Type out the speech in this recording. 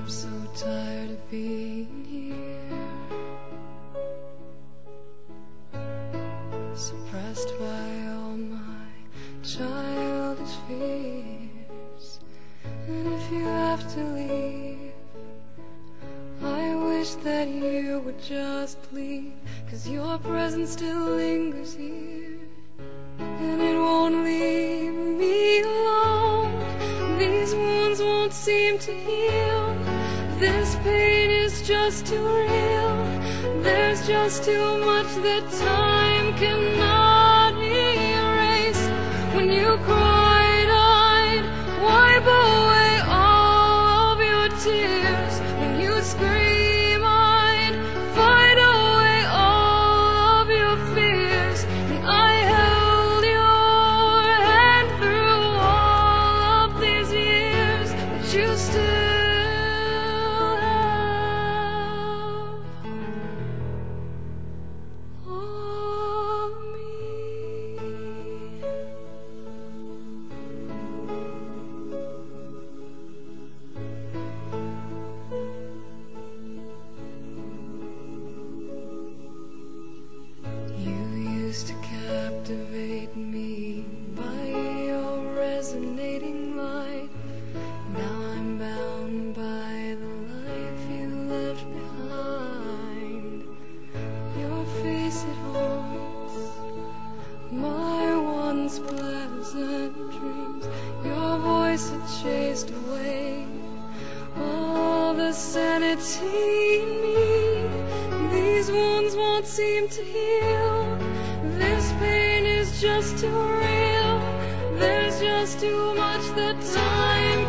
I'm so tired of being here, suppressed by all my childish fears. And if you have to leave, I wish that you would just leave, 'cause your presence still lingers here, and it won't leave me alone. These wounds won't seem to heal. This pain is just too real. There's just too much that time cannot erase. When you cried, I'd wipe away all of your tears. When you scream, I'd fight away all of your fears. And I held your hand through all of these years, but you still to captivate me by your resonating light. Now I'm bound by the life you left behind. Your face, it haunts my once pleasant dreams. Your voice, it chased away all the sanity in me. These wounds won't seem to heal. This pain is just too real. There's just too much that time